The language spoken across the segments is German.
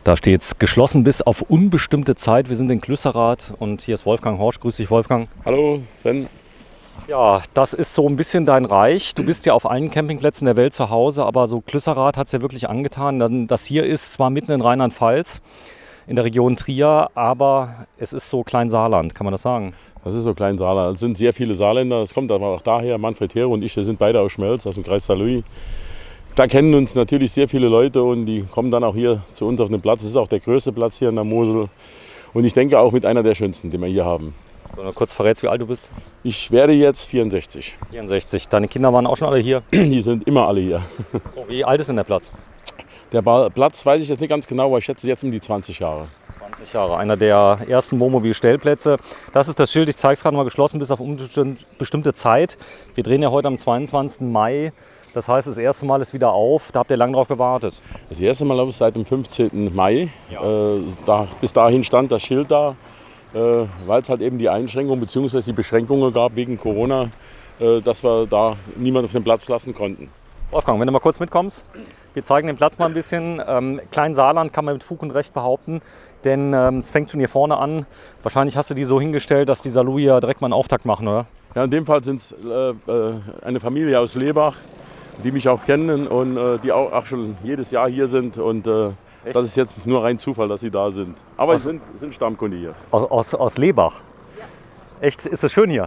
Da steht es geschlossen bis auf unbestimmte Zeit. Wir sind in Klüsserath und hier ist Wolfgang Horsch. Grüß dich, Wolfgang. Hallo, Sven. Ja, das ist so ein bisschen dein Reich. Du bist ja auf allen Campingplätzen der Welt zu Hause, aber so Klüsserath hat es ja wirklich angetan. Das hier ist zwar mitten in Rheinland-Pfalz, in der Region Trier, aber es ist so Kleinsaarland, kann man das sagen? Das ist so Kleinsaarland. Es sind sehr viele Saarländer. Es kommt aber auch daher, Manfred Heere und ich, wir sind beide aus Schmelz, aus dem Kreis Saarlouis. Da kennen uns natürlich sehr viele Leute und die kommen dann auch hier zu uns auf den Platz. Es ist auch der größte Platz hier in der Mosel und ich denke auch mit einer der schönsten, die wir hier haben. So, nur kurz verrätst, wie alt du bist? Ich werde jetzt 64. 64. Deine Kinder waren auch schon alle hier? Die sind immer alle hier. So, wie alt ist denn der Platz? Der Platz weiß ich jetzt nicht ganz genau, aber ich schätze jetzt um die 20 Jahre. 20 Jahre, einer der ersten Wohnmobilstellplätze. Das ist das Schild, ich zeige es gerade mal, geschlossen bis auf unbestimmte Zeit. Wir drehen ja heute am 22. Mai. Das heißt, das erste Mal ist wieder auf. Da habt ihr lange drauf gewartet. Das erste Mal seit dem 15. Mai. Ja. Bis dahin stand das Schild da, weil es halt eben die Einschränkungen bzw. die Beschränkungen gab wegen Corona, dass wir da niemanden auf den Platz lassen konnten. Wolfgang, wenn du mal kurz mitkommst, wir zeigen den Platz mal ein bisschen. Kleinsaarland kann man mit Fug und Recht behaupten, denn es fängt schon hier vorne an. Wahrscheinlich hast du die so hingestellt, dass die Saarlouis ja direkt mal einen Auftakt machen, oder? Ja, in dem Fall sind es eine Familie aus Lebach, die mich auch kennen und die auch schon jedes Jahr hier sind. Und das ist jetzt nur rein Zufall, dass sie da sind. Aber sie sind Stammkunde hier. Aus Lebach? Ja. Echt? Ist das schön hier?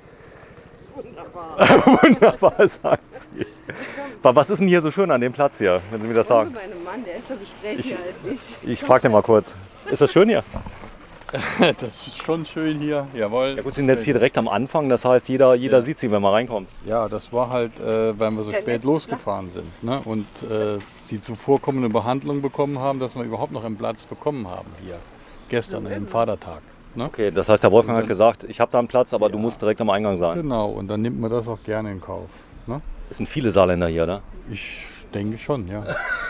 Wunderbar. Wunderbar, sagt sie. Was ist denn hier so schön an dem Platz hier, wenn Sie mir das sagen? Mein Mann, der ist doch gesprächiger als ich. Ich frage den mal kurz. Ist das schön hier? Das ist schon schön hier, jawohl. Ja gut, Sie sind jetzt hier direkt am Anfang, das heißt, jeder sieht Sie, wenn man reinkommt. Ja, das war halt, weil wir so spät losgefahren sind, ne? Und die zuvorkommende Behandlung bekommen haben, dass wir überhaupt noch einen Platz bekommen haben hier, gestern im Vatertag. Ne? Okay, das heißt, der Wolfgang hat gesagt, ich habe da einen Platz, aber du musst direkt am Eingang sein. Genau, und dann nimmt man das auch gerne in Kauf. Ne? Es sind viele Saarländer hier, oder? Ich denke schon, ja.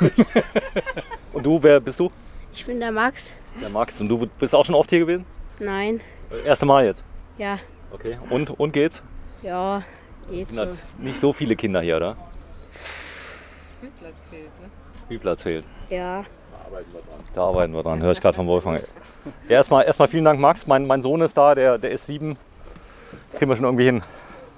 Und du, wer bist du? Ich bin der Max. Der Max. Und du bist auch schon oft hier gewesen? Nein. Erste Mal jetzt? Ja. Okay. Und geht's? Ja, geht Es sind so. halt nicht so viele Kinder hier, oder? Spielplatz fehlt, ne? Spielplatz fehlt. Ja. Da arbeiten wir dran, höre ich gerade vom Wolfgang. Ja, erstmal vielen Dank, Max. Mein Sohn ist da, der ist 7. Kriegen wir schon irgendwie hin.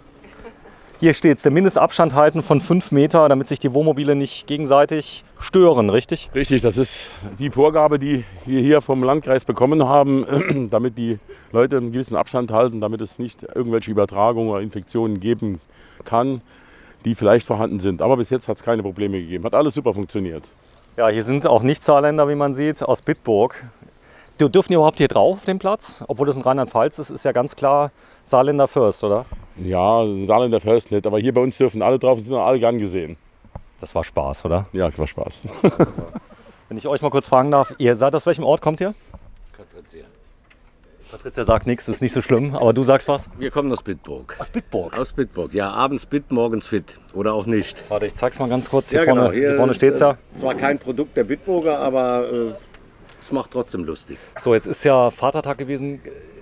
Hier steht es, der Mindestabstand halten von 5 Meter, damit sich die Wohnmobile nicht gegenseitig stören, richtig? Richtig, das ist die Vorgabe, die wir hier vom Landkreis bekommen haben, damit die Leute einen gewissen Abstand halten, damit es nicht irgendwelche Übertragungen oder Infektionen geben kann, die vielleicht vorhanden sind. Aber bis jetzt hat es keine Probleme gegeben. Hat alles super funktioniert. Ja, hier sind auch Nicht-Saarländer, wie man sieht, aus Bitburg. Dürfen die überhaupt hier drauf auf dem Platz? Obwohl das in Rheinland-Pfalz ist ja ganz klar Saarländer First, oder? Ja, Saarländer First nicht, aber hier bei uns dürfen alle drauf und sind auch alle gern gesehen. Das war Spaß, oder? Ja, das war Spaß. Wenn ich euch mal kurz fragen darf, ihr seid aus welchem Ort kommt ihr? Patricia. Patricia sagt nichts, ist nicht so schlimm, aber du sagst was? Wir kommen aus Bitburg. Aus Bitburg? Aus Bitburg, ja. Abends fit, morgens fit. Oder auch nicht. Warte, ich zeig's mal ganz kurz. Ja, genau. Hier vorne steht es ja. Zwar kein Produkt der Bitburger, aber es macht trotzdem lustig. So, jetzt ist ja Vatertag gewesen.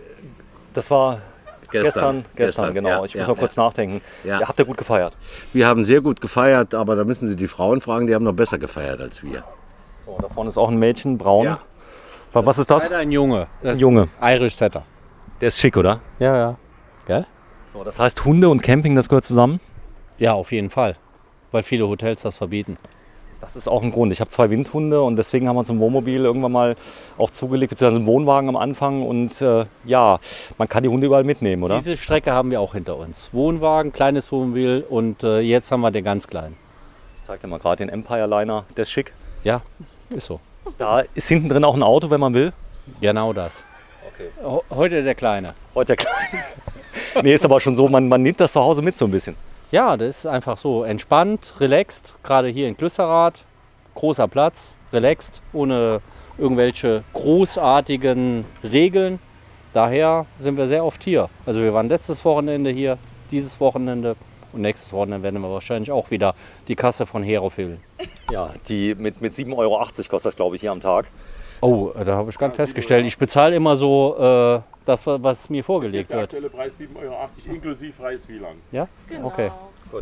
Das war gestern genau. Ja, ich muss mal kurz nachdenken. Ja. Habt ihr gut gefeiert? Wir haben sehr gut gefeiert, aber da müssen Sie die Frauen fragen, die haben noch besser gefeiert als wir. So, da vorne ist auch ein Mädchen, braun. Ja. Was ist das? Leider ein Junge. Das ist ein Junge. Irish Setter. Der ist schick, oder? Ja, ja. Gell? So, das heißt, Hunde und Camping, das gehört zusammen? Ja, auf jeden Fall. Weil viele Hotels das verbieten. Das ist auch ein Grund. Ich habe 2 Windhunde und deswegen haben wir uns ein Wohnmobil irgendwann mal auch zugelegt, beziehungsweise einen Wohnwagen am Anfang. Und ja, man kann die Hunde überall mitnehmen, oder? Diese Strecke haben wir auch hinter uns. Wohnwagen, kleines Wohnmobil und jetzt haben wir den ganz kleinen. Ich zeige dir mal gerade den Empire Liner, der ist schick. Ja, ist so. Da ist hinten drin auch ein Auto, wenn man will. Genau das. Okay. Heute der Kleine. Heute der Kleine. Nee, ist aber schon so, man nimmt das zu Hause mit so ein bisschen. Ja, das ist einfach so entspannt, relaxed. Gerade hier in Klüsserath. Großer Platz, relaxed, ohne irgendwelche großartigen Regeln. Daher sind wir sehr oft hier. Also wir waren letztes Wochenende hier, dieses Wochenende und nächstes Wochenende werden wir wahrscheinlich auch wieder die Kasse von Hero füllen. Ja, die mit 7,80 € kostet das, glaube ich, hier am Tag. Oh, da habe ich gerade festgestellt, ich bezahle immer so das, was mir vorgelegt Der wird. aktuelle Preis 7,80 € inklusive freies WLAN. Ja? Genau. Okay. Gut.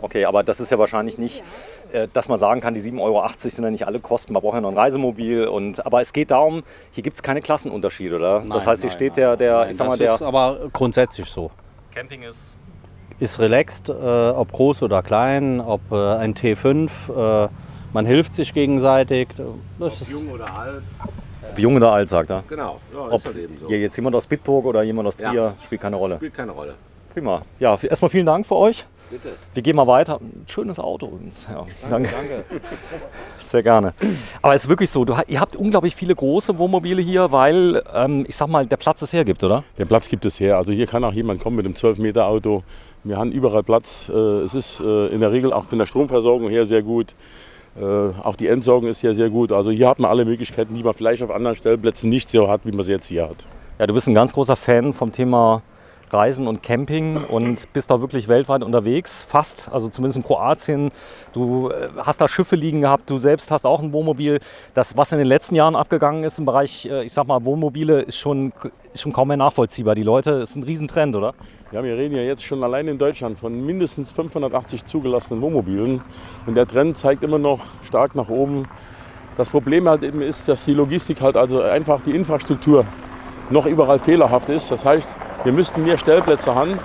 Okay, aber das ist ja wahrscheinlich nicht, dass man sagen kann, die 7,80 Euro sind ja nicht alle Kosten. Man braucht ja noch ein Reisemobil. Aber es geht darum, hier gibt es keine Klassenunterschiede, oder? Das heißt, hier steht der ich sag mal, das ist aber grundsätzlich so. Camping Ist relaxed, ob groß oder klein, ob ein T5. Man hilft sich gegenseitig. Das ist Jung oder alt. Ob jung oder alt, sagt er. Genau, ja, Ob ist halt eben so. hier jetzt jemand aus Bitburg oder jemand aus Ja. Trier, spielt keine Rolle. Spielt keine Rolle. Prima. Ja, erstmal vielen Dank für euch. Bitte. Wir gehen mal weiter. Ein schönes Auto übrigens. Ja, danke. Sehr gerne. Aber es ist wirklich so, ihr habt unglaublich viele große Wohnmobile hier, weil, ich sag mal, der Platz es hergibt, oder? Der Platz gibt es her. Also hier kann auch jemand kommen mit einem 12-Meter-Auto. Wir haben überall Platz. Es ist in der Regel auch von der Stromversorgung her sehr gut. Auch die Entsorgung ist hier sehr gut. Also hier hat man alle Möglichkeiten, die man vielleicht auf anderen Stellplätzen nicht so hat, wie man sie jetzt hier hat. Ja, du bist ein ganz großer Fan vom Thema Reisen und Camping und bist da wirklich weltweit unterwegs, fast, also zumindest in Kroatien. Du hast da Schiffe liegen gehabt, du selbst hast auch ein Wohnmobil. Das, was in den letzten Jahren abgegangen ist im Bereich, ich sag mal, Wohnmobile, ist schon kaum mehr nachvollziehbar. Die Leute, ist ein Riesentrend, oder? Ja, wir reden ja jetzt schon allein in Deutschland von mindestens 580 zugelassenen Wohnmobilen. Und der Trend zeigt immer noch stark nach oben. Das Problem halt eben ist, dass die Logistik halt, also einfach die Infrastruktur noch überall fehlerhaft ist. Das heißt, wir müssten mehr Stellplätze haben.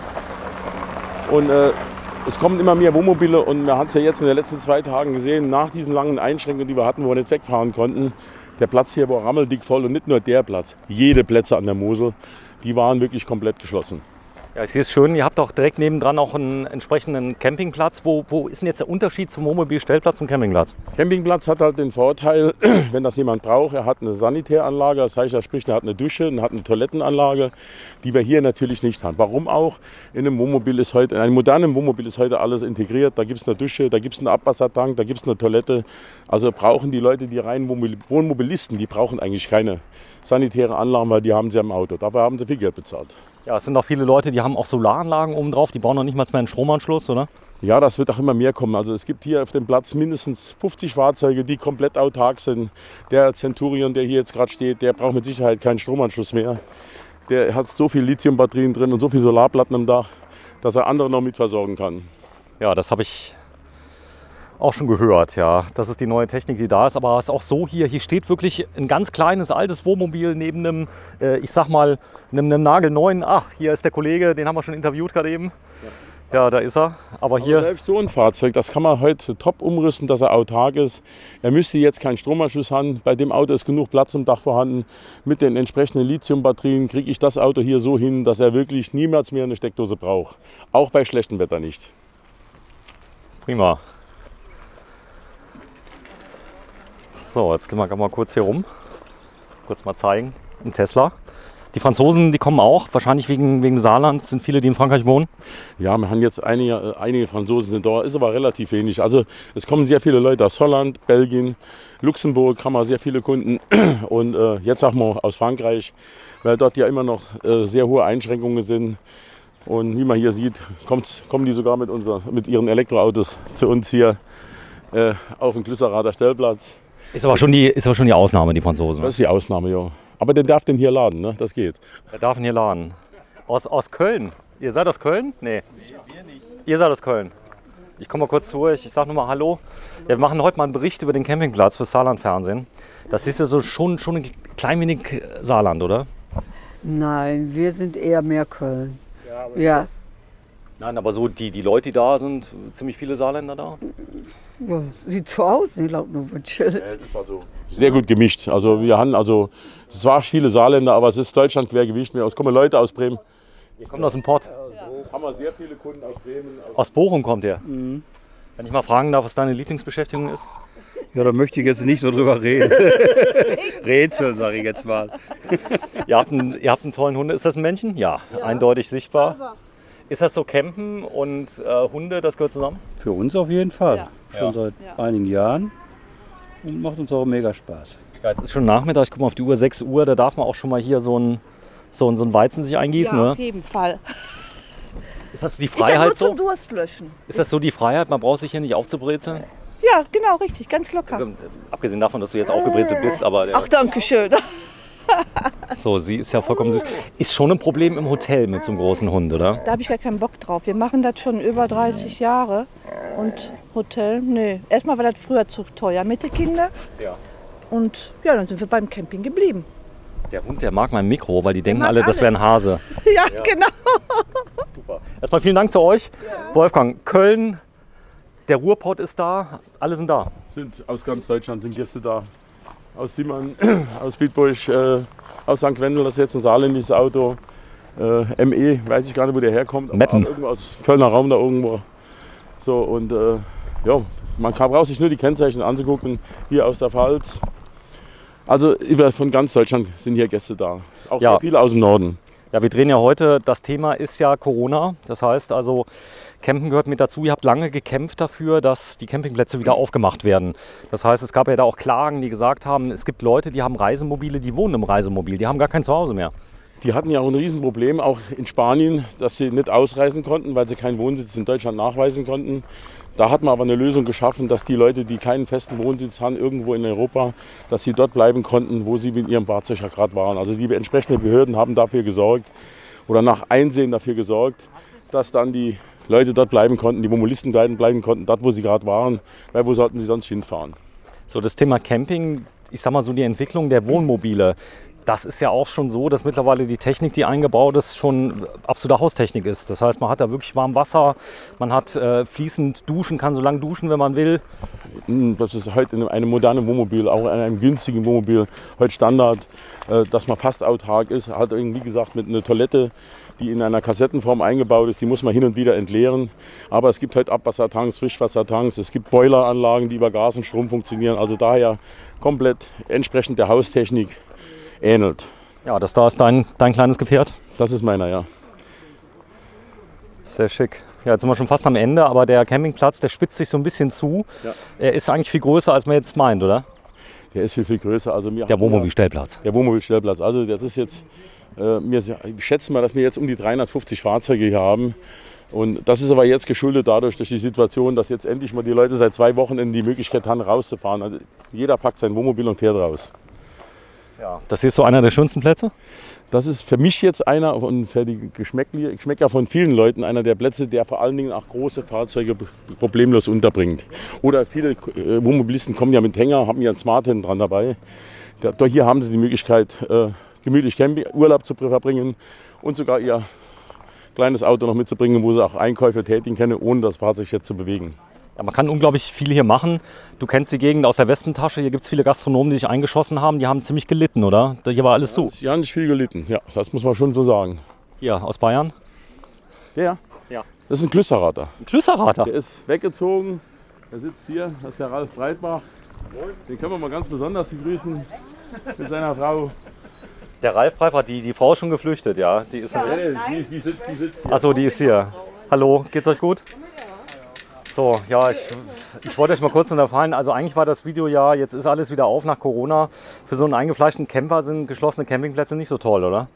Und es kommen immer mehr Wohnmobile und man hat es ja jetzt in den letzten 2 Tagen gesehen, nach diesen langen Einschränkungen, die wir hatten, wo wir nicht wegfahren konnten, der Platz hier war rammeldick voll und nicht nur der Platz, jede Plätze an der Mosel, die waren wirklich komplett geschlossen. Ja, ich sehe es schön. Ihr habt auch direkt nebendran auch einen entsprechenden Campingplatz. Wo ist denn jetzt der Unterschied zum Wohnmobilstellplatz zum Campingplatz? Campingplatz hat halt den Vorteil, wenn das jemand braucht, er hat eine Sanitäranlage, das heißt, er hat eine Dusche und hat eine Toilettenanlage, die wir hier natürlich nicht haben. Warum auch? In einem modernen Wohnmobil ist heute alles integriert. Da gibt es eine Dusche, da gibt es einen Abwassertank, da gibt es eine Toilette. Also brauchen die Leute, die reinen Wohnmobilisten, die brauchen eigentlich keine sanitäre Anlagen, weil die haben sie am Auto. Dafür haben sie viel Geld bezahlt. Ja, es sind auch viele Leute, die haben auch Solaranlagen oben drauf. Die bauen noch nicht mal mehr einen Stromanschluss, oder? Ja, das wird auch immer mehr kommen. Also es gibt hier auf dem Platz mindestens 50 Fahrzeuge, die komplett autark sind. Der Centurion, der hier jetzt gerade steht, der braucht mit Sicherheit keinen Stromanschluss mehr. Der hat so viel Lithiumbatterien drin und so viel Solarplatten am Dach, dass er andere noch mit versorgen kann. Ja, das habe ich auch schon gehört, ja. Das ist die neue Technik, die da ist. Aber es ist auch so hier steht wirklich ein ganz kleines, altes Wohnmobil neben einem, ich sag mal, einem nagelneuen. Ach, hier ist der Kollege, den haben wir schon interviewt gerade eben. Ja, da ist er. Aber hier. Selbst so ein Fahrzeug, das kann man heute top umrüsten, dass er autark ist. Er müsste jetzt keinen Stromanschluss haben. Bei dem Auto ist genug Platz im Dach vorhanden. Mit den entsprechenden Lithiumbatterien kriege ich das Auto hier so hin, dass er wirklich niemals mehr eine Steckdose braucht. Auch bei schlechtem Wetter nicht. Prima. So, jetzt gehen wir mal kurz hier rum. Kurz mal zeigen. Ein Tesla. Die Franzosen, die kommen auch, wahrscheinlich wegen Saarland, sind viele, die in Frankreich wohnen. Ja, wir haben jetzt einige Franzosen sind da, ist aber relativ wenig. Also es kommen sehr viele Leute aus Holland, Belgien, Luxemburg, haben wir sehr viele Kunden. Und jetzt auch mal aus Frankreich, weil dort ja immer noch sehr hohe Einschränkungen sind. Und wie man hier sieht, kommen die sogar mit ihren Elektroautos zu uns hier auf den Glüsserader Stellplatz. Ist aber schon die Ausnahme, die Franzosen. Das ist die Ausnahme, ja. Aber der darf den hier laden, ne? Das geht. Der darf ihn hier laden. Aus Köln. Ihr seid aus Köln? Nee. Wir nicht. Ihr seid aus Köln. Ich komme mal kurz durch. Ich sage nur mal Hallo. Ja, wir machen heute mal einen Bericht über den Campingplatz für Saarland Fernsehen. Das ist ja so schon ein klein wenig Saarland, oder? Nein, wir sind eher mehr Köln. Ja. Nein, aber so die Leute, die da sind, ziemlich viele Saarländer da. Ja, sieht so aus, ich glaube nur mit Schild. Ist also sehr gut gemischt. Also wir haben es waren viele Saarländer, aber es ist Deutschland quer gemischt. Es kommen Leute aus Bremen. Ihr kommt aus dem Pott. Haben wir sehr viele Kunden aus Bremen. Aus Bochum kommt ihr. Mhm. Wenn ich mal fragen darf, was deine Lieblingsbeschäftigung ist? Ja, da möchte ich jetzt nicht so drüber reden. Rätsel, sage ich jetzt mal. Ihr habt einen tollen Hund. Ist das ein Männchen? Ja, eindeutig sichtbar. Aber ist das so Campen und Hunde, das gehört zusammen? Für uns auf jeden Fall. Ja. Schon seit einigen Jahren. Und macht uns auch mega Spaß. Ja, jetzt ist schon Nachmittag, ich gucke mal auf die Uhr, 6 Uhr, da darf man auch schon mal hier so ein Weizen sich eingießen, ja, oder? Auf jeden Fall. Ist das die Freiheit ist ja nur zum Durstlöschen. Ist das so die Freiheit, man braucht sich hier nicht aufzubrezeln? Ja, genau, richtig, ganz locker. Abgesehen davon, dass du jetzt aufgebrezelt bist, aber... Ach, danke schön. So, sie ist ja vollkommen süß. Ist schon ein Problem im Hotel mit so einem großen Hund, oder? Da habe ich gar keinen Bock drauf. Wir machen das schon über 30 Jahre. Und Hotel, nee. Erstmal war das früher zu teuer mit den Kindern. Ja. Und ja, dann sind wir beim Camping geblieben. Der Hund, der mag mein Mikro, weil die denken mag alle, das wäre ein Hase. Ja, genau. Super. Erstmal vielen Dank zu euch. Wolfgang, Köln, der Ruhrpott ist da, alle sind da. Sind aus ganz Deutschland sind Gäste da. Aus Simmern, aus Bietigheim, aus St. Wendel, das ist jetzt ein saarländisches Auto. ME, weiß ich gar nicht, wo der herkommt. Meppen. Irgendwo aus Kölner Raum da irgendwo. So, und ja, man braucht sich nur die Kennzeichen anzugucken, hier aus der Pfalz. Also von ganz Deutschland sind hier Gäste da, auch Ja. sehr viele aus dem Norden. Ja, wir drehen ja heute, das Thema ist ja Corona. Das heißt also, Campen gehört mit dazu. Ihr habt lange gekämpft dafür, dass die Campingplätze wieder aufgemacht werden. Das heißt, es gab ja da auch Klagen, die gesagt haben, es gibt Leute, die haben Reisemobile, die wohnen im Reisemobil, die haben gar kein Zuhause mehr. Die hatten ja auch ein Riesenproblem, auch in Spanien, dass sie nicht ausreisen konnten, weil sie keinen Wohnsitz in Deutschland nachweisen konnten. Da hat man aber eine Lösung geschaffen, dass die Leute, die keinen festen Wohnsitz haben, irgendwo in Europa, dass sie dort bleiben konnten, wo sie mit ihrem Fahrzeug ja gerade waren. Also die entsprechenden Behörden haben dafür gesorgt oder nach Einsehen dafür gesorgt, dass dann die Leute dort bleiben konnten, die Wohnmobillisten bleiben konnten, dort wo sie gerade waren, weil wo sollten sie sonst hinfahren. So, das Thema Camping, ich sag mal so die Entwicklung der Wohnmobile, das ist ja auch schon so, dass mittlerweile die Technik, die eingebaut ist, schon absolute Haustechnik ist. Das heißt, man hat da wirklich warm Wasser, man hat fließend duschen, kann so lange duschen, wenn man will. Das ist heute in einem modernen Wohnmobil, auch in einem günstigen Wohnmobil, heute Standard, dass man fast autark ist. Halt wie gesagt mit einer Toilette, die in einer Kassettenform eingebaut ist, die muss man hin und wieder entleeren. Aber es gibt heute Abwassertanks, Frischwassertanks, es gibt Boileranlagen, die über Gas und Strom funktionieren. Also daher komplett entsprechend der Haustechnik ähnelt. Ja, das da ist dein kleines Gefährt? Das ist meiner, ja. Sehr schick. Ja, jetzt sind wir schon fast am Ende, aber der Campingplatz, der spitzt sich so ein bisschen zu. Ja. Er ist eigentlich viel größer, als man jetzt meint, oder? Der ist viel größer. Also der Wohnmobilstellplatz. Der Wohnmobilstellplatz. Also das ist jetzt, ich schätze mal, dass wir jetzt um die 350 Fahrzeuge hier haben. Und das ist aber jetzt geschuldet durch die Situation, dass jetzt endlich mal die Leute seit 2 Wochen die Möglichkeit haben, rauszufahren. Also jeder packt sein Wohnmobil und fährt raus. Ja. Das hier ist so einer der schönsten Plätze? Das ist für mich jetzt einer und für die Geschmäcker von vielen Leuten einer der Plätze, der vor allen Dingen auch große Fahrzeuge problemlos unterbringt. Oder viele Wohnmobilisten kommen ja mit Hänger, haben ja ein Smart hinten dran dabei. Hier haben sie die Möglichkeit, gemütlich Urlaub zu verbringen und sogar ihr kleines Auto noch mitzubringen, wo sie auch Einkäufe tätigen können, ohne das Fahrzeug jetzt zu bewegen. Ja, man kann unglaublich viel hier machen. Du kennst die Gegend aus der Westentasche. Hier gibt es viele Gastronomen, die sich eingeschossen haben. Die haben ziemlich gelitten, oder? Hier war alles zu. Ja, nicht viel gelitten. Ja, das muss man schon so sagen. Hier, aus Bayern? Der? Ja. Das ist ein Klüsserater. Ein Klüsserater? Der ist weggezogen. Der sitzt hier. Das ist der Ralf Breitbach. Den können wir mal ganz besonders begrüßen mit seiner Frau. Der Ralf Breitbach, die Frau ist schon geflüchtet, ja? Die ist die sitzt hier. Achso, die ist hier. Hallo, geht's euch gut? So, ja, ich wollte euch mal kurz unterfallen. Also eigentlich war das Video ja, jetzt ist alles wieder auf nach Corona. Für so einen eingefleischten Camper sind geschlossene Campingplätze nicht so toll, oder?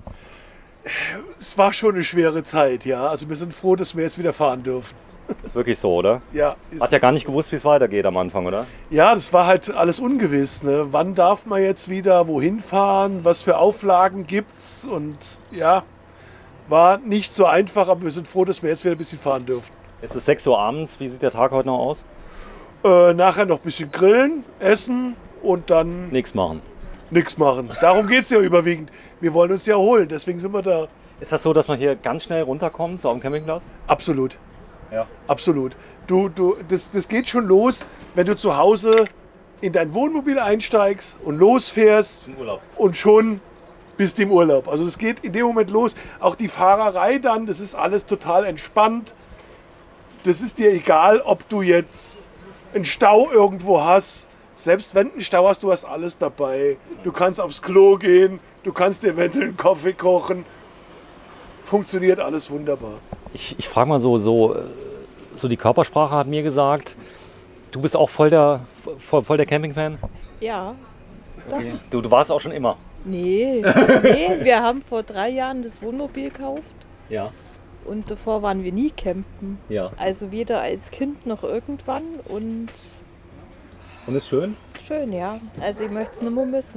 Es war schon eine schwere Zeit, ja. Also wir sind froh, dass wir jetzt wieder fahren dürfen. Ist wirklich so, oder? Ja. Hat ja gar nicht gewusst, wie es weitergeht am Anfang, oder? Ja, das war halt alles ungewiss. Ne? Wann darf man jetzt wieder wohin fahren? Was für Auflagen gibt's? Und ja, war nicht so einfach, aber wir sind froh, dass wir jetzt wieder ein bisschen fahren dürfen. Jetzt ist 6 Uhr abends. Wie sieht der Tag heute noch aus? Nachher noch ein bisschen grillen, essen und dann... Nichts machen. Nichts machen. Darum geht es ja überwiegend. Wir wollen uns ja erholen, deswegen sind wir da. Ist das so, dass man hier ganz schnell runterkommt, so am Campingplatz? Absolut. Ja. Absolut. Das geht schon los, wenn du zu Hause in dein Wohnmobil einsteigst und losfährst und schon bist du im Urlaub. Also das geht in dem Moment los. Auch die Fahrerei dann, das ist alles total entspannt. Das ist dir egal, ob du jetzt einen Stau irgendwo hast. Selbst wenn du einen Stau hast, du hast alles dabei. Du kannst aufs Klo gehen, du kannst dir eventuell einen Kaffee kochen. Funktioniert alles wunderbar. Ich frage mal so die Körpersprache hat mir gesagt, du bist auch voll der Camping-Fan? Ja. Okay. Du warst auch schon immer? Nee, wir haben vor 3 Jahren das Wohnmobil gekauft. Ja. Und davor waren wir nie campen. Ja. Also weder als Kind noch irgendwann. Und ist schön? Schön, ja. Also ich möchte es nicht mehr missen.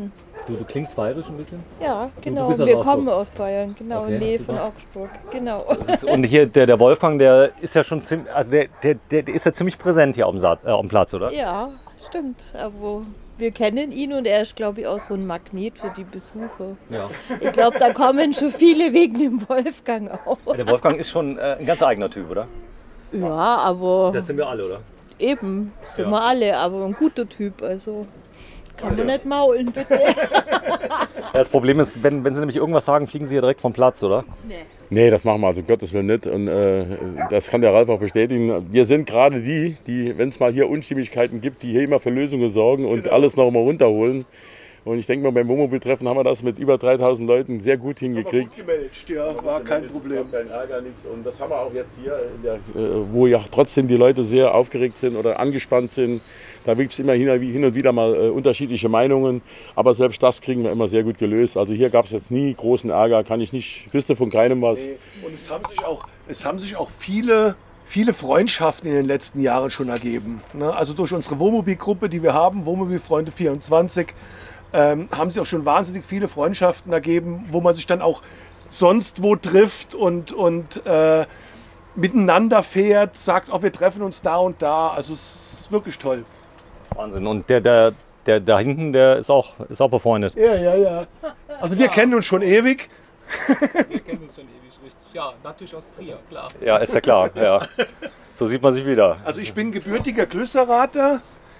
Du klingst bayerisch ein bisschen? Ja, genau. bist aus Wir Augsburg. kommen aus Bayern, genau, Okay, in Nähe super. von Augsburg. Genau. Und hier der Wolfgang, der ist ja schon ziemlich, also der ist ja ziemlich präsent hier auf dem Platz, oder? Ja, stimmt. Aber wir kennen ihn und er ist, glaube ich, auch so ein Magnet für die Besucher. Ja. Ich glaube, da kommen schon viele wegen dem Wolfgang auch. Der Wolfgang ist schon ein ganz eigener Typ, oder? Ja, aber Das sind wir alle, oder? eben, sind Ja. wir alle, aber ein guter Typ, also kann man nicht maulen, bitte. Das Problem ist, wenn Sie nämlich irgendwas sagen, fliegen Sie hier direkt vom Platz, oder? Nee, das machen wir also um Gottes Willen nicht. Und das kann der Ralf auch bestätigen. Wir sind gerade die, wenn es mal hier Unstimmigkeiten gibt, die hier immer für Lösungen sorgen und alles noch mal runterholen. Und ich denke mal, beim Wohnmobiltreffen haben wir das mit über 3000 Leuten sehr gut hingekriegt. Gut gemanagt, ja, war kein Problem. Kein Ärger, nichts. Und das haben wir auch jetzt hier, wo ja trotzdem die Leute sehr aufgeregt sind oder angespannt sind. Da gibt es immer hin und wieder mal unterschiedliche Meinungen. Aber selbst das kriegen wir immer sehr gut gelöst. Also hier gab es jetzt nie großen Ärger, wüsste von keinem was. Nee. Und es haben sich auch viele Freundschaften in den letzten Jahren schon ergeben. Ne? Also durch unsere Wohnmobilgruppe, die wir haben, Wohnmobilfreunde 24, haben sich auch schon wahnsinnig viele Freundschaften ergeben, wo man sich dann auch sonst wo trifft und miteinander fährt, sagt, auch wir treffen uns da und da. Also es ist wirklich toll. Wahnsinn. Und der da hinten, der ist auch befreundet. Ja. Also wir kennen uns schon ewig. Wir kennen uns schon ewig, richtig. Ja, natürlich aus Trier, klar. Ja, ist ja klar. Ja. So sieht man sich wieder. Also ich bin gebürtiger Klüsserater.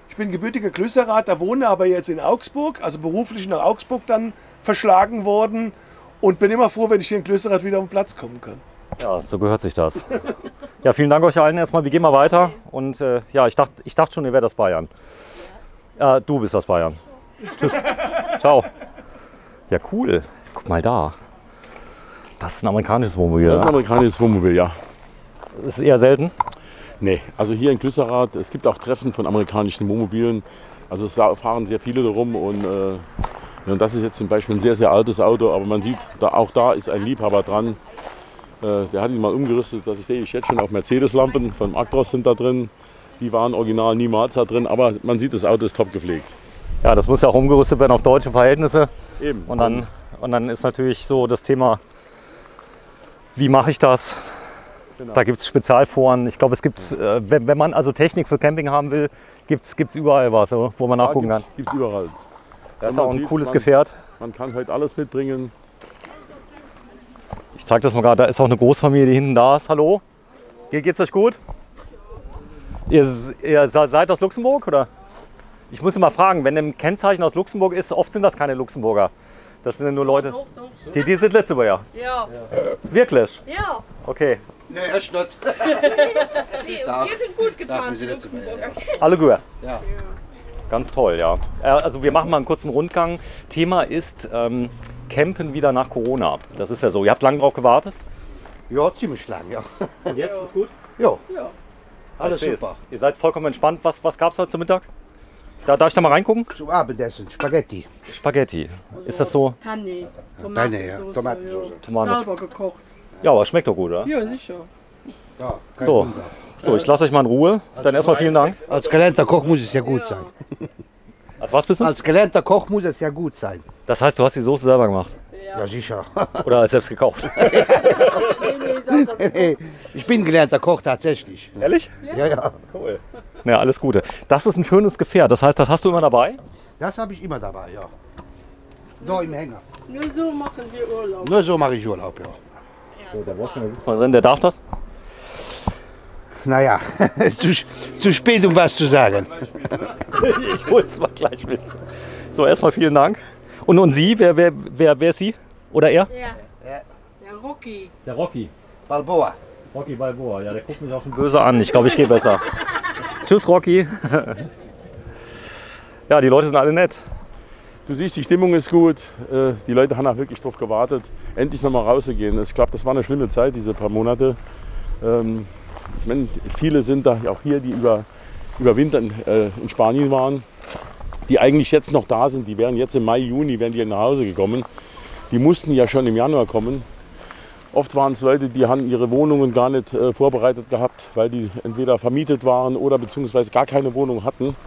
Wohne aber jetzt in Augsburg, also beruflich nach Augsburg dann verschlagen worden und bin immer froh, wenn ich hier in Klüsserath wieder auf den Platz kommen kann. Ja, so gehört sich das. Ja, vielen Dank euch allen erstmal. Wir gehen mal weiter. Und ja, ich dachte schon, ihr wärt aus Bayern. Du bist aus Bayern. Tschüss. Ciao. Ja, cool. Guck mal da. Das ist ein amerikanisches Wohnmobil. Das ist ein amerikanisches Wohnmobil, ja. Das ist eher selten. Nee, also hier in Klüsserath, es gibt auch Treffen von amerikanischen Wohnmobilen. Also es fahren sehr viele darum und das ist jetzt zum Beispiel ein sehr, sehr altes Auto, aber man sieht, auch da ist ein Liebhaber dran. Der hat ihn mal umgerüstet, das sehe ich jetzt schon auf Mercedes-Lampen von Actros sind da drin. Die waren original niemals da drin, aber man sieht, das Auto ist top gepflegt. Ja, das muss ja auch umgerüstet werden auf deutsche Verhältnisse. Eben. Und dann ist natürlich so das Thema, wie mache ich das? Genau. Da gibt es Spezialforen. Ich glaube, es gibt, wenn man also Technik für Camping haben will, gibt es überall was, wo man nachgucken kann. Gibt es überall. Das ist auch ein cooles Gefährt. Man kann heute alles mitbringen. Ich zeige das mal gerade, da ist auch eine Großfamilie, die hinten da ist. Hallo? Geht's euch gut? Ihr seid aus Luxemburg, oder? Ich muss immer fragen, wenn ein Kennzeichen aus Luxemburg ist, oft sind das keine Luxemburger. Das sind nur Leute, die sind Lützeburger. Ja. Wirklich? Ja. Okay. Nee, echt nicht. Wir sind gut getan, Luxemburger. Alle gut? Ja. Ganz toll, ja. Also wir machen mal einen kurzen Rundgang. Thema ist Campen wieder nach Corona. Das ist ja so. Ihr habt lange drauf gewartet? Ja, ziemlich lang, ja. Und jetzt ist gut? Ja. Ja. Alles Ich seh's. super. Ihr seid vollkommen entspannt. Was gab es heute zum Mittag? Darf ich da mal reingucken? Zum Abendessen, Spaghetti. Spaghetti. Ist das so? Panne, Panne, ja. Tomatensauce. Tomate. Selber gekocht. Ja, aber schmeckt doch gut, oder? Ja, sicher. Ja, kein So. Wunder. So, ich lasse euch mal in Ruhe. Dann erstmal vielen Dank. Als gelernter Koch muss es ja gut sein. Als was bist du? Als gelernter Koch muss es ja gut sein. Das heißt, du hast die Soße selber gemacht? Ja, sicher. Oder als selbst gekauft? Ich bin gelernter Koch tatsächlich. Ehrlich? Ja. Cool. Ja, alles Gute. Das ist ein schönes Gefährt. Das heißt, das hast du immer dabei? Das habe ich immer dabei, ja. Da im Hänger. Nur so machen wir Urlaub. Nur so mache ich Urlaub, ja. So, der Wolfgang sitzt mal drin. Der darf das? Naja, zu spät, um was zu sagen. Ich hol's mal gleich mit. So, erstmal vielen Dank. Und Sie? Wer ist Sie? Oder er? Ja. Der Rocky. Der Rocky. Balboa. Rocky Balboa. Ja, der guckt mich auch schon böse an. Ich glaube, ich gehe besser. Tschüss, Rocky. Ja, die Leute sind alle nett. Du siehst, die Stimmung ist gut. Die Leute haben auch wirklich drauf gewartet, endlich noch mal rauszugehen. Ich glaube, das war eine schlimme Zeit, diese paar Monate. Ich meine, viele sind da auch hier, die über Winter in Spanien waren, die eigentlich jetzt noch da sind. Die wären jetzt im Mai, Juni wären die nach Hause gekommen. Die mussten ja schon im Januar kommen. Oft waren es Leute, die haben ihre Wohnungen gar nicht vorbereitet gehabt, weil die entweder vermietet waren oder beziehungsweise gar keine Wohnung hatten.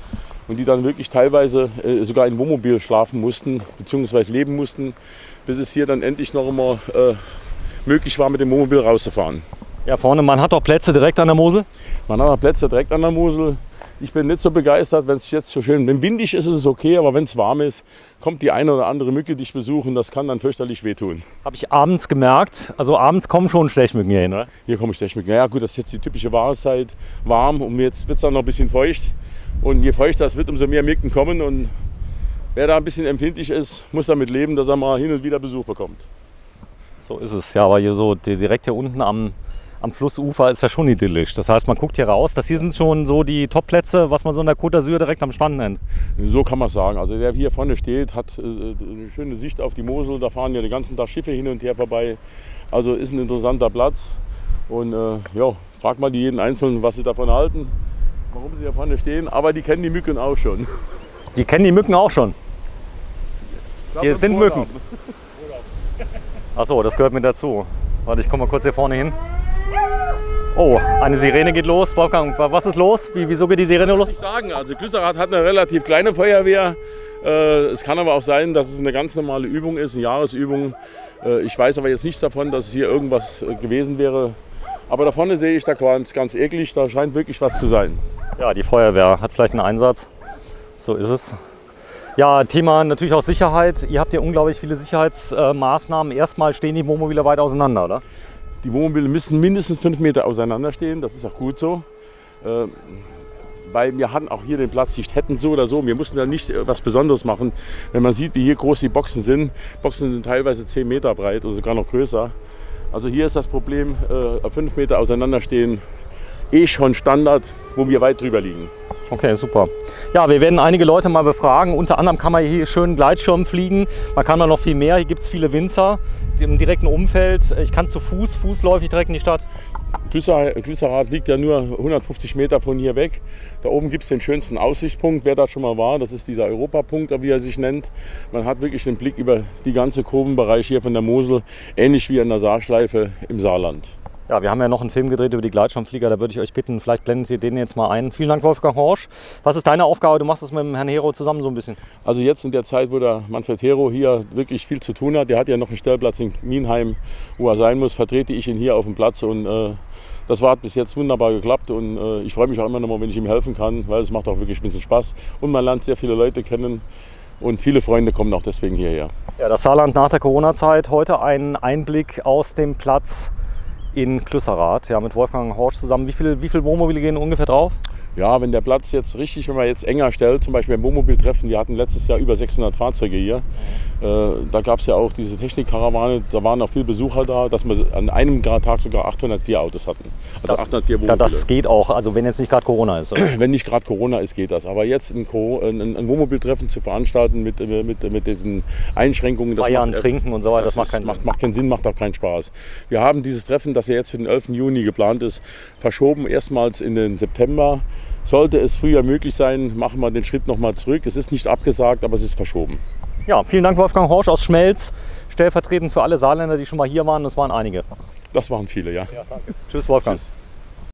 und die dann wirklich teilweise sogar in Wohnmobil schlafen mussten bzw. leben mussten, bis es hier dann endlich noch einmal möglich war, mit dem Wohnmobil rauszufahren. Ja, vorne, man hat doch Plätze direkt an der Mosel? Man hat auch Plätze direkt an der Mosel. Ich bin nicht so begeistert, wenn es jetzt so schön, wenn windig ist, ist es okay, aber wenn es warm ist, kommt die eine oder andere Mücke dich besuchen, das kann dann fürchterlich wehtun. Habe ich abends gemerkt, also abends kommen schon Stechmücken hier hin, oder? Hier kommen Stechmücken. Ja gut, das ist jetzt die typische Jahreszeit, warm und jetzt wird es dann noch ein bisschen feucht. Und je feuchter es wird, umso mehr Mücken kommen und wer da ein bisschen empfindlich ist, muss damit leben, dass er mal hin und wieder Besuch bekommt. So ist es, ja, aber hier so direkt hier unten am Flussufer ist ja schon idyllisch. Das heißt, man guckt hier raus. Das hier sind schon so die Top-Plätze, was man so in der Côte d'Azur direkt am Strand nennt. So kann man es sagen. Also der hier vorne steht, hat eine schöne Sicht auf die Mosel. Da fahren ja den ganzen Tag Schiffe hin und her vorbei. Also ist ein interessanter Platz. Und ja, frag mal die jeden Einzelnen, was sie davon halten, warum sie da vorne stehen. Aber die kennen die Mücken auch schon. Die kennen die Mücken auch schon? Hier sind Mücken. Achso, das gehört mit dazu. Warte, ich komme mal kurz hier vorne hin. Oh, eine Sirene geht los. Wolfgang, was ist los? Wieso geht die Sirene los? Ich sagen, also Glüsserath hat eine relativ kleine Feuerwehr. Es kann aber auch sein, dass es eine ganz normale Übung ist, eine Jahresübung. Ich weiß aber jetzt nichts davon, dass es hier irgendwas gewesen wäre. Aber da vorne sehe ich, da ganz eklig, da scheint wirklich was zu sein. Ja, die Feuerwehr hat vielleicht einen Einsatz. So ist es. Ja, Thema natürlich auch Sicherheit. Ihr habt ja unglaublich viele Sicherheitsmaßnahmen. Erstmal stehen die Wohnmobile weit auseinander, oder? Die Wohnmobile müssen mindestens 5 Meter auseinander stehen, das ist auch gut so. Weil wir hatten auch hier den Platz, die hätten so oder so, wir mussten da nicht was Besonderes machen. Wenn man sieht, wie hier groß die Boxen sind teilweise 10 Meter breit oder sogar noch größer. Also hier ist das Problem, 5 Meter auseinander stehen, schon Standard, wo wir weit drüber liegen. Okay, super. Ja, wir werden einige Leute mal befragen. Unter anderem kann man hier schön Gleitschirm fliegen. Man kann noch viel mehr. Hier gibt es viele Winzer im direkten Umfeld. Ich kann fußläufig direkt in die Stadt. Glüsserath liegt ja nur 150 Meter von hier weg. Da oben gibt es den schönsten Aussichtspunkt, wer da schon mal war. Das ist dieser Europapunkt, wie er sich nennt. Man hat wirklich den Blick über die ganze Kurvenbereich hier von der Mosel, ähnlich wie an der Saarschleife im Saarland. Ja, wir haben ja noch einen Film gedreht über die Gleitschirmflieger, da würde ich euch bitten, vielleicht blendet ihr den jetzt mal ein. Vielen Dank, Wolfgang Horsch. Was ist deine Aufgabe? Du machst das mit dem Herrn Hero zusammen so ein bisschen. Also jetzt in der Zeit, wo der Manfred Hero hier wirklich viel zu tun hat, der hat ja noch einen Stellplatz in Mienheim, wo er sein muss, vertrete ich ihn hier auf dem Platz und das hat bis jetzt wunderbar geklappt und ich freue mich auch immer noch mal, wenn ich ihm helfen kann, weil es macht auch wirklich ein bisschen Spaß und man lernt sehr viele Leute kennen. Und viele Freunde kommen auch deswegen hierher. Ja, das Saarland nach der Corona-Zeit. Heute ein Einblick aus dem Platz in Glüsserath, ja, mit Wolfgang Horsch zusammen. Wie viele Wohnmobile gehen ungefähr drauf? Ja, wenn der Platz jetzt richtig, wenn man jetzt enger stellt, zum Beispiel beim Wohnmobiltreffen, wir hatten letztes Jahr über 600 Fahrzeuge hier. Da gab es ja auch diese Technikkarawane, da waren auch viele Besucher da, dass wir an einem Tag sogar 804 Autos hatten. Also 804 Wohnmobile. Das geht auch, also wenn jetzt nicht gerade Corona ist. Oder? Wenn nicht gerade Corona ist, geht das. Aber jetzt ein Wohnmobiltreffen zu veranstalten mit diesen Einschränkungen, das Feiern, Trinken und so weiter, das macht keinen Sinn, macht auch keinen Spaß. Wir haben dieses Treffen, das ja jetzt für den 11. Juni geplant ist, verschoben erstmals in den September. Sollte es früher möglich sein, machen wir den Schritt nochmal zurück. Es ist nicht abgesagt, aber es ist verschoben. Ja, vielen Dank, Wolfgang Horsch aus Schmelz, stellvertretend für alle Saarländer, die schon mal hier waren. Das waren einige. Das waren viele, ja. Ja, danke. Tschüss, Wolfgang. Tschüss.